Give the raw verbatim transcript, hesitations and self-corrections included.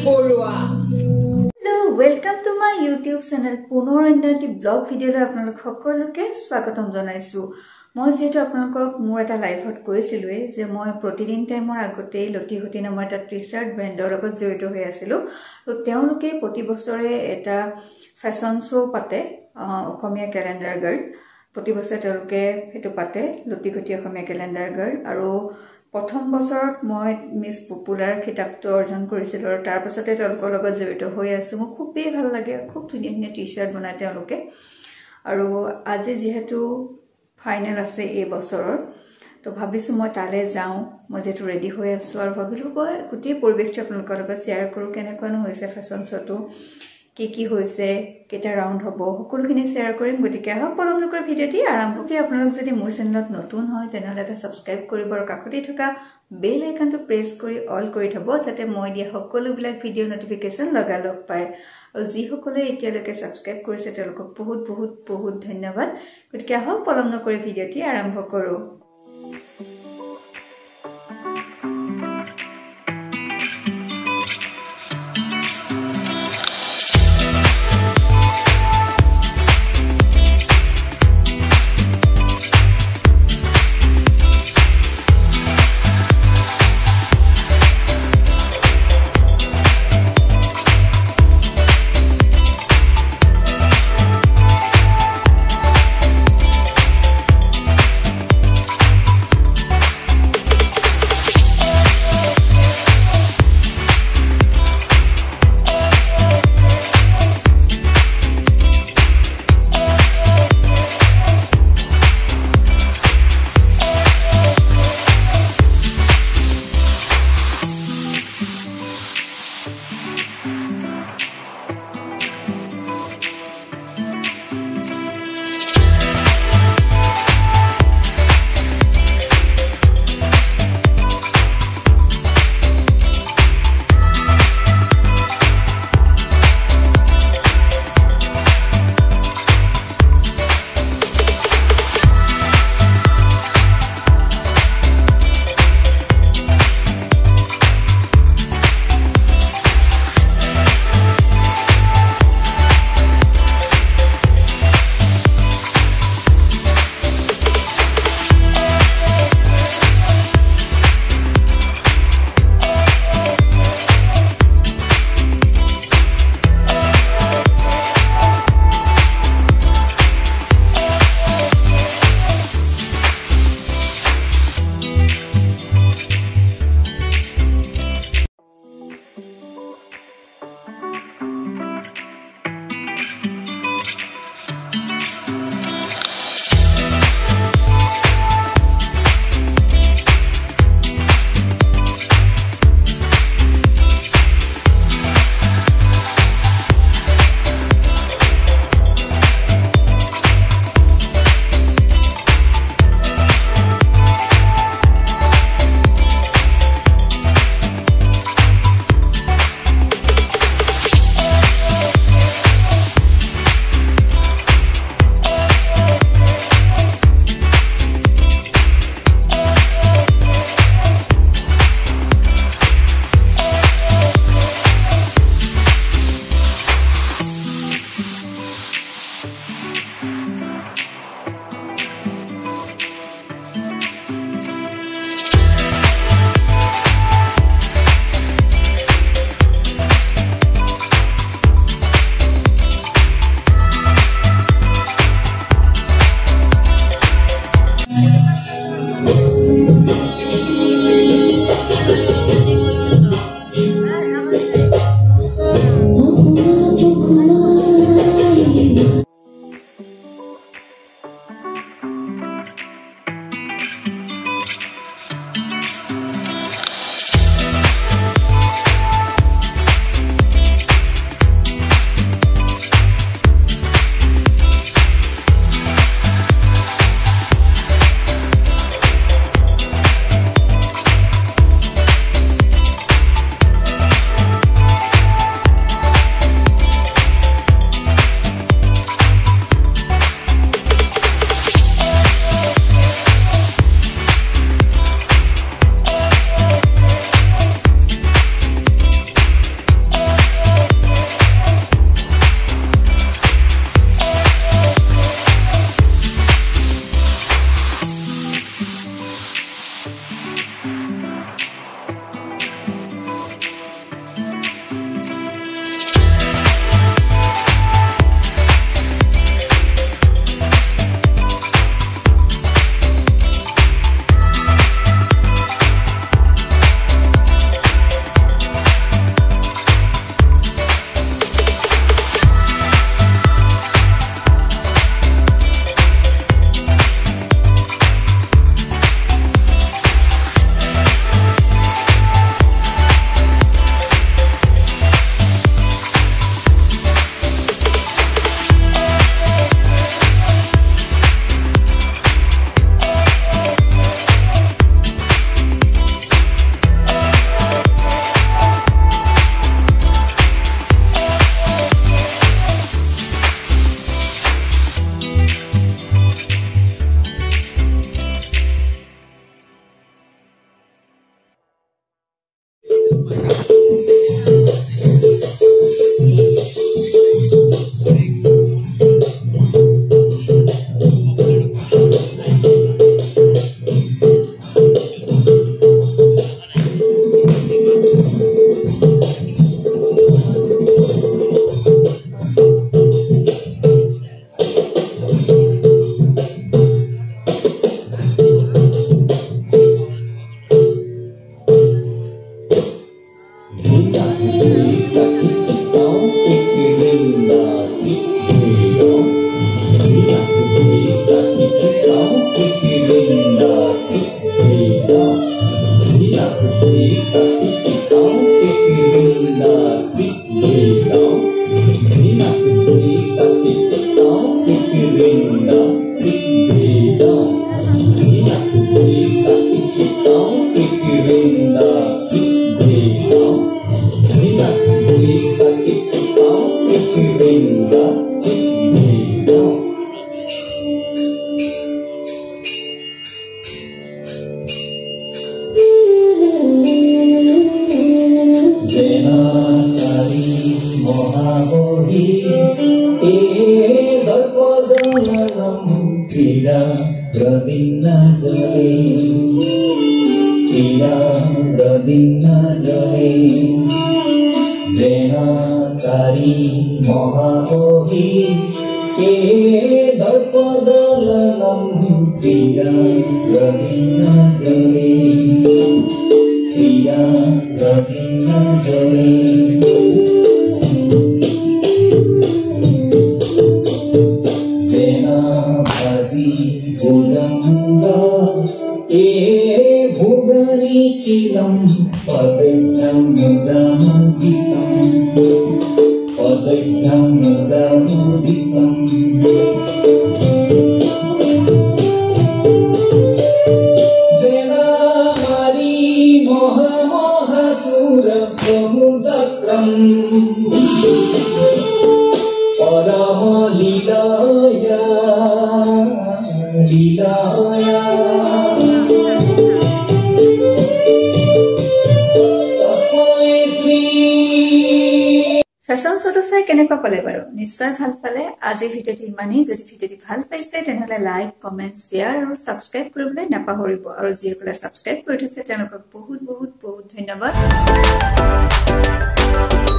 Borua. Hello, welcome to my YouTube channel. Punor Indati blog video lo apnalok সকলোকে স্বাগতম জনাইছো। মই যেটো আপোনালোকক মোৰ এটা লাইভত কৈছিলুৱে যে মই প্ৰতিদিন টাইমৰ আগতে লটিঘটি নামৰ এটা টি-শাৰ্ট ব্ৰেণ্ডৰ লগত জড়িত হৈ আছিলো। তো তেওঁলোকে প্ৰতি বছৰে এটা ফ্যাশন শ্ব' পাতে অসমীয়া ক্যালেন্ডাৰ গাৰ্ল। প্ৰতি বছৰে তেওঁলোকে হেতু পাতে লটিঘটি অসমীয়া ক্যালেন্ডাৰ গাৰ্ল আৰু প্ৰথম বছৰত মই মিস পপুলাৰ খিতাপটো অৰ্জন কৰিছিলো আৰু তাৰ পাছতে তেওঁলোকৰ লগত জড়িত হৈ আছো। মই খুবেই ভাল লাগে, খুব ধুনীয়া ধুনীয়া টি-শাৰ্ট বনাই তেওঁলোকে। আৰু আজি যেহেতু ফাইনেল আছে এই বছৰৰ, তো ভাবিছো মই তালে যাও। মই যেটো ৰেডি হৈ আছো আৰু ভাবিলো মই গোটেই পৰিবেশটো আপোনালোকৰ লগত শেয়াৰ কৰো, কেনেকুৱানো হৈছে ফ্যাশন শ্ব'টো, কি কি হৈছে, কেটা ৰাউন্ড হ'ব, সকলোখিনি শেয়াৰ কৰিম। গতিকে আহক পলম নকৰি ভিডিঅ'টি আৰম্ভ কৰি। আপোনালোক যদি মোৰ চেনেলত নতুন হয় তেনেহলে এটা সাবস্ক্ৰাইব কৰিব আৰু কাষতে থকা বেল আইকনটো প্ৰেছ কৰি অল কৰি থব, যাতে মই দিয়া সকলোবিলাক ভিডিঅ' নটিফিকেশন লগালগ পায়। আৰু যি সকলে এতিয়ালৈকে সাবস্ক্ৰাইব কৰিছে তেওঁলোকক বহুত বহুত বহুত ধন্যবাদ। গতিকে আহক পলম নকৰি ভিডিঅ'টি আৰম্ভ কৰো। ফেশ্বন শ্ব'টো চাই কেনেকুৱা পালে বাৰু নিশ্চয় ভাল পালে আজি ভিডিঅ'টি ইমানেই যদি ভিডিঅ'টি ভাল পাইছে তেনেহ'লে লাইক কমেণ্ট শ্বেয়াৰ আৰু ছাবস্ক্ৰাইব কৰিবলৈ নাপাহৰিব আৰু যিসকলে ছাবস্ক্ৰাইব কৰি থৈছে তেওঁলোকক বহুত বহুত বহুত ধন্যবাদ।